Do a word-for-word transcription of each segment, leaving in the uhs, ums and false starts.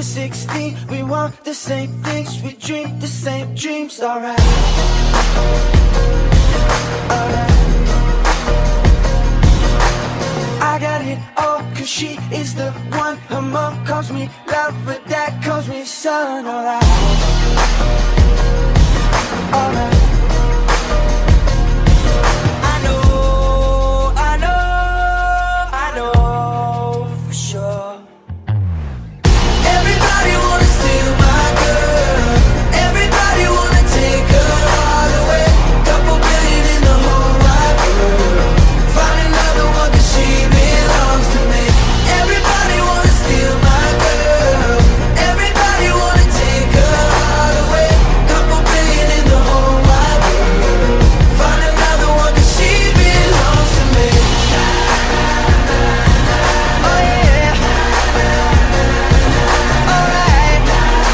were sixteen, we want the same things, we dream the same dreams. Alright, alright. I got it all, cause she is the one. Her mom calls me love, but dad calls me son. Alright, alright. I know, I know, I know for sure. Everybody wanna steal my girl, everybody wanna take her all away. Couple billion in the whole wide world, find another one cause she belongs to me. Everybody wanna steal my girl, everybody wanna take her all away. Couple billion in the whole wide world, find another one cause she belongs to me. Oh yeah, alright.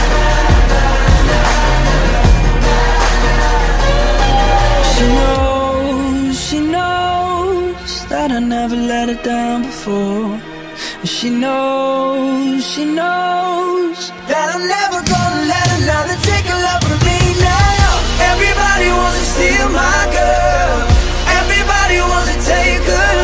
She knows, she knows that I never let her down before. And she knows, she knows that I'm never gonna let another take a love from me now. Everybody wants to steal my girl, everybody wants to take her